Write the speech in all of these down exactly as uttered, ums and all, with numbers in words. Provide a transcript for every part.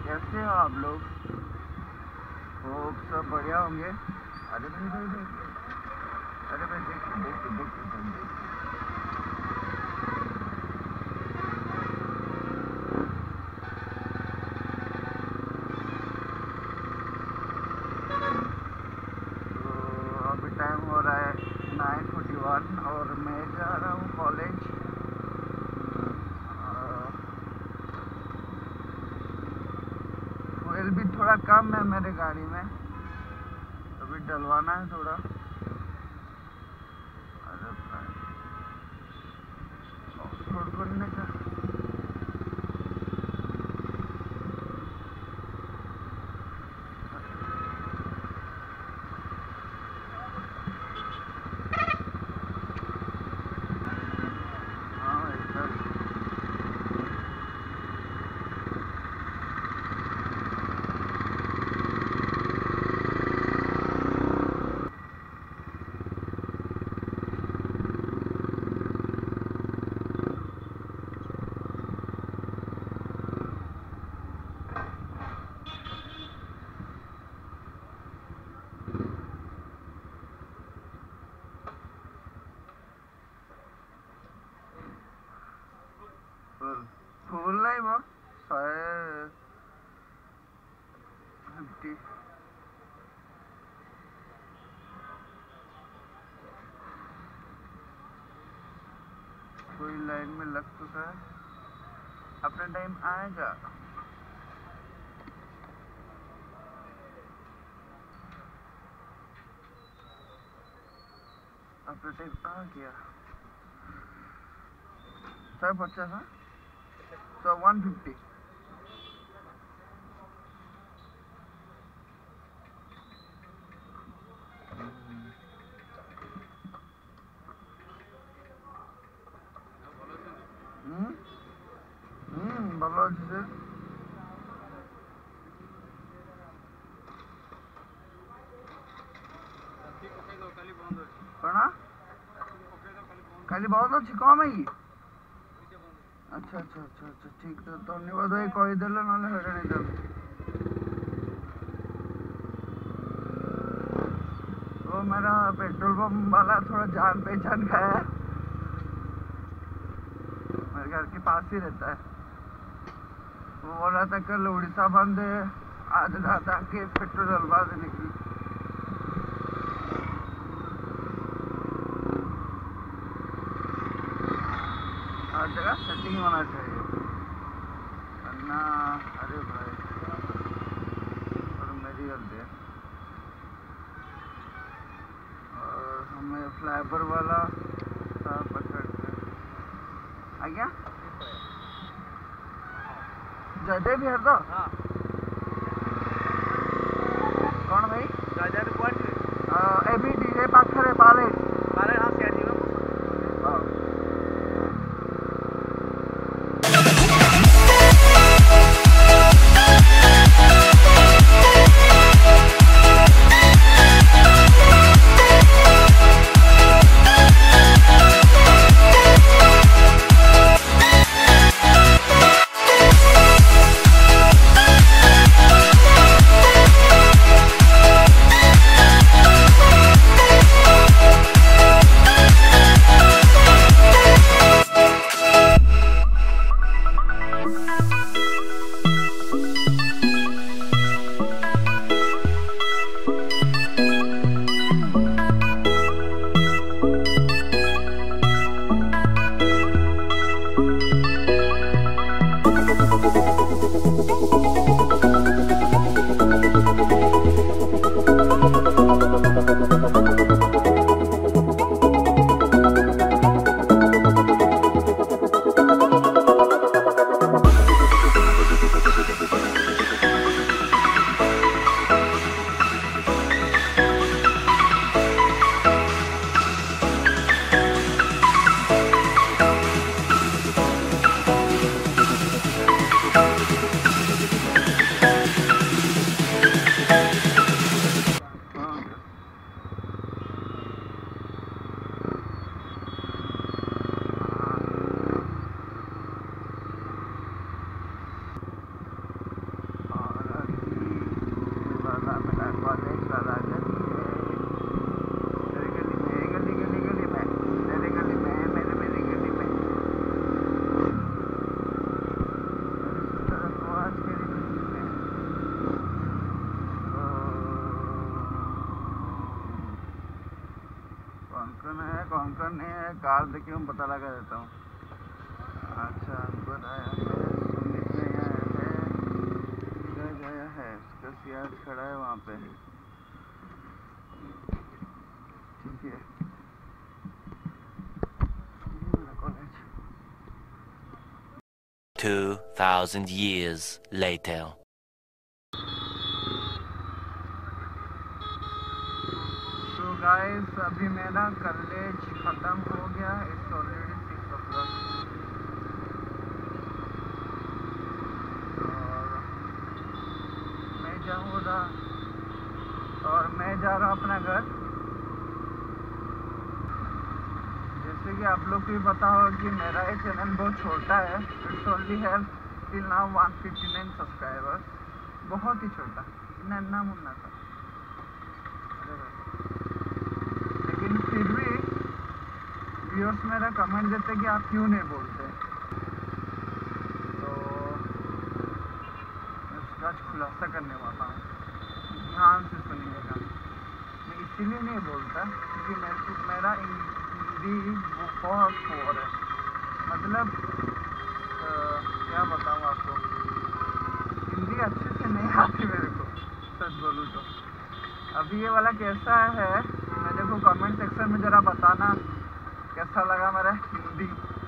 कैसे हो आप लोग? होप सब बढ़िया होंगे। अरे भाई भाई भाई अरे भाई देखिए देखिए देखिए सब देखिए। तो अभी टाइम हो रहा है नाइन फोर्टी वन और मैं जा रहा हूँ कॉलेज। फ्यूल भी थोड़ा कम है मेरे गाड़ी में, अभी डलवाना है थोड़ा। अरे ऑफ-रोड करने का हाँ इधर फुल नहीं वो शहे फिफ्टी। कोई लाइन में लग चुका है, अपना टाइम आएगा। अपना टाइम आ गया। सौ पचास है, सौ वन फिफ्टी। हम्म हम्म बोलो जी कणा काली बहुत अच्छी कम है। अच्छा अच्छा अच्छा अच्छा ठीक है धन्यवाद भाई कहीदेल ना हईराण देव। तो मेरा पेट्रोल पंप वाला थोड़ा जान पहचान का है, मेरे घर के पास ही रहता है। वो बोल रहा था कल उड़ीसा बंद है, आज रात आके पेट्रोल डलवा देने की। हर जगह सेटिंग होना चाहिए वरना अरे भाई और मेरी गलती है। और हमें फ्लाईओवर वाला पकड़ के आ गया जयदेव भी है तो हाँ कौन भाई जयदेव कुआटी एबी डीजे पाखरे पाले पाले हाँ क्या जीवन कॉलेज वाला गली है, मेरी गली में, गली गली गली में, मेरी गली में, मेरी मेरी गली में, मेरी तरफ आज मेरी गली में। कौन कौन है कौन कौन नहीं है, कार देखिए मैं पता लगा देता हूँ। अच्छा अंकुर आया है, सुमित नहीं आया है, धीरज आया है, उसका सियाज खड़ा है वहाँ पे, ठीक है। ये मेरा college. Two thousand years later. तो गाइस अभी मेरा कॉलेज खत्म हो गया, it's already six o'clock और मैं जाऊँगा और मैं जा रहा हूँ अपना घर। जैसे कि आप लोग को भी पता हो कि मेरा ये चैनल बहुत छोटा है, it's only have till now one fifty nine subscribers, बहुत ही छोटा, नन्ना मुन्ना था। लेकिन फिर भी व्यूअर्स मेरा कमेंट देते कि आप क्यों नहीं बोलते, तो मैं उसका खुलासा करने वाला हूँ, ध्यान से सुनिएगा। मैं इसीलिए नहीं बोलता क्योंकि मेरे को मेरा हिंदी बहुत पोर है, मतलब आ, क्या बताऊँ आपको, हिंदी अच्छे से नहीं आती मेरे को, सच बोलूँ तो। अभी ये वाला कैसा है मेरे को कमेंट सेक्शन में ज़रा बताना कैसा लगा मेरा हिंदी।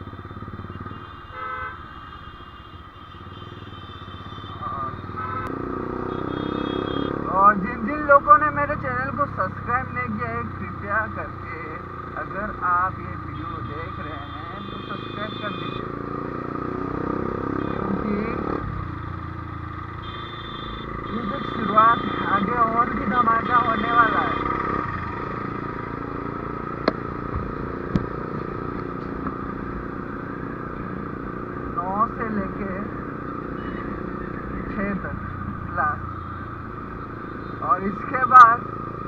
और जिन जिन लोगों ने मेरे चैनल को सब्सक्राइब नहीं किया है, कृपया करके अगर आप ये वीडियो देख रहे हैं तो सब्सक्राइब कर दीजिए, क्योंकि ये जो शुरुआत है, आगे और भी धमाका होने वाला है। नौ से लेके छः तक क्लास, और इसके बाद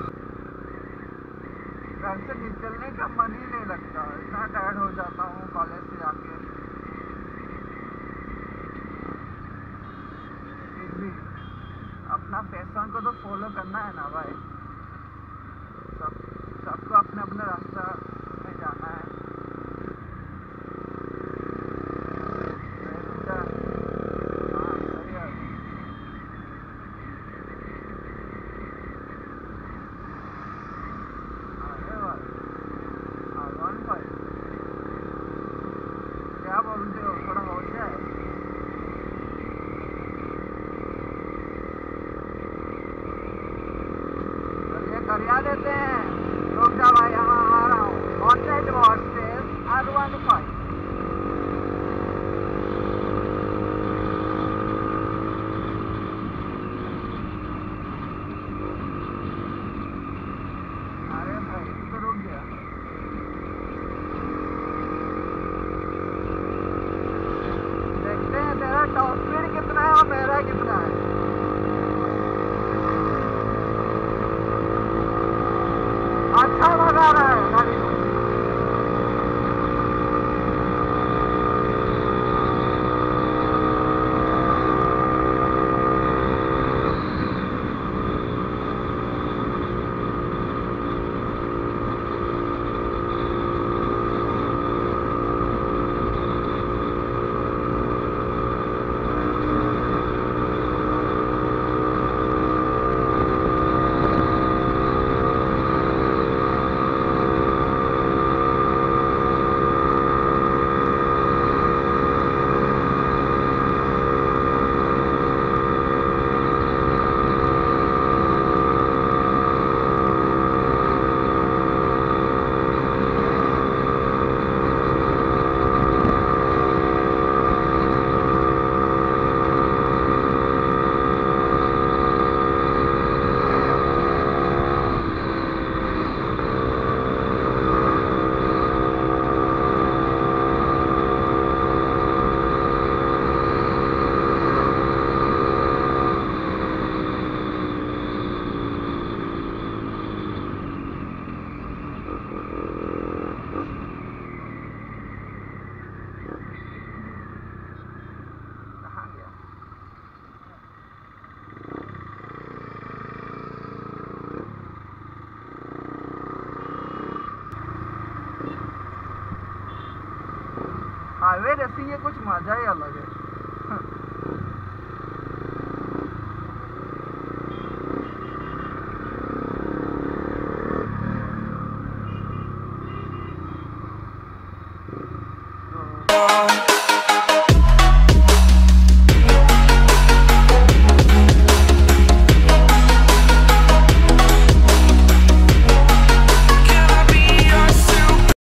घर से निकलने का मन ही नहीं लगता, इतना टायर्ड हो जाता हूँ कॉलेज से आके। फिर भी अपना पैशन को तो फॉलो करना है ना भाई, सब सबको अपने अपने रास्ता में जाना है। हाँ सही है। अरे भाई हाँ वन फाइव क्या बोलते हो, थोड़ा हो जाए। करिया देते हैं, रुक जा भाई, यहाँ आ रहा हूँ। Contact versus R one five. अरे भाई तू तो रुक गया। देखते हैं तेरा टॉप स्पीड कितना है और मेरा कितना है। अच्छा मजा आ रहा है गाड़ी में। हाईवे रेसिंग ये कुछ मजा ही अलग है।